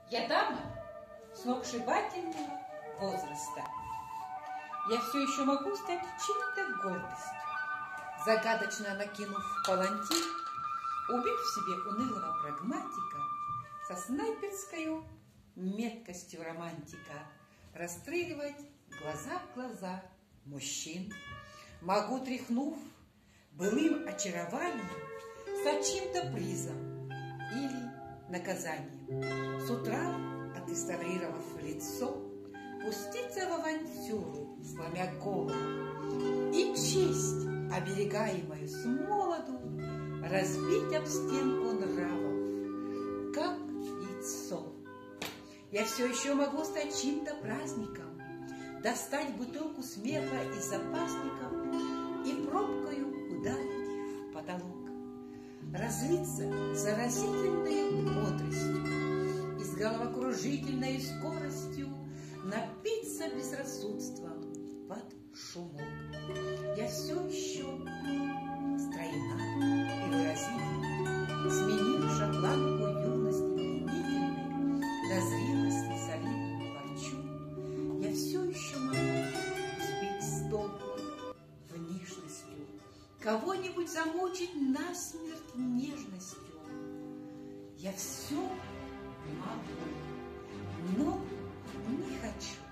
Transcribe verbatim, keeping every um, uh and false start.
Я дама сногсшибательного возраста. Я все еще могу стать чьей-то гордостью, загадочно накинув палантин, убив в себе унылого прагматика, со снайперской меткостью романтика расстреливать глаза в глаза мужчин. Могу, тряхнув былым очарованием, стать чьим-то призом или наказанием. С утра, отреставрировав лицо, пуститься в авантюру, сломя голову, и честь, оберегаемую с молоду, разбить об стенку нравов, как яйцо. Я все еще могу стать чьим-то праздником, достать бутылку смеха из запасников и пробкою ударить в потолок, разлиться заразительной бодростью и с головокружительной скоростью напиться безрассудством под шумок. Я все еще стройна и выразительна, сменив шотландку юности пленительной на зрелость и солидную ворчу. Я все еще могу сбить с толку внешностью, кого-нибудь замучить насмерть нежностью. Я все могу, но не хочу.